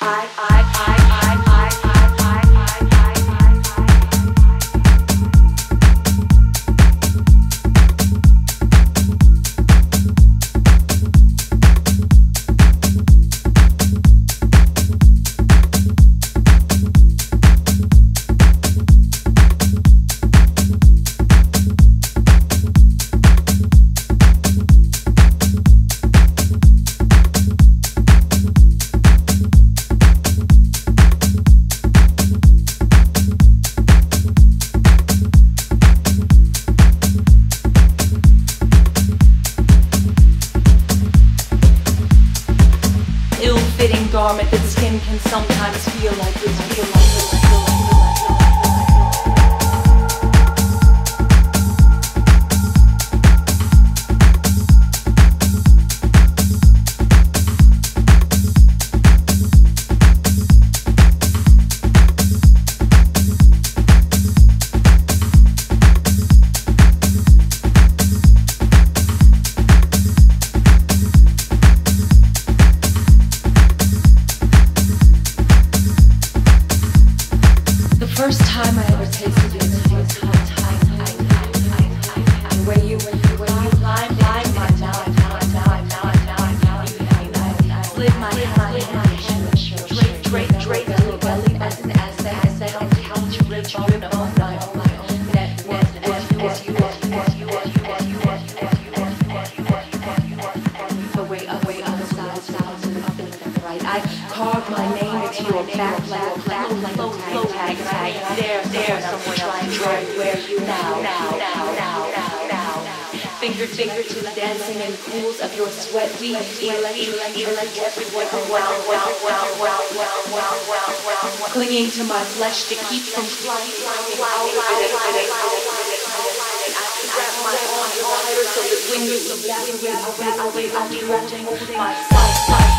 Garment that skin can sometimes feel like first time I ever tasted you, the way you blind my mouth, slid my hand, straight to your belly button as they helped you rip bone of my way other sides up and right. I carved my name into your back like a tag. There, someone trying where you now. Fingertips dancing in pools of your sweat. We elect everyone around. Clinging to my flesh to keep from flying wrap my arms tighter so that when you evaluate, I'll be holding my side.